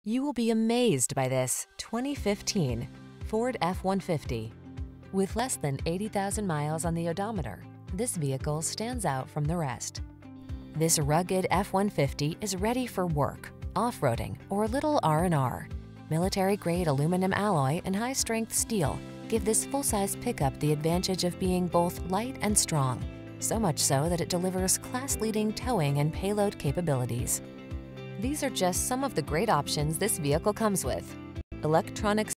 You will be amazed by this 2015 Ford F-150. With less than 80,000 miles on the odometer, this vehicle stands out from the rest. This rugged F-150 is ready for work, off-roading, or a little R&R. Military-grade aluminum alloy and high-strength steel give this full-size pickup the advantage of being both light and strong, so much so that it delivers class-leading towing and payload capabilities. These are just some of the great options this vehicle comes with: electronic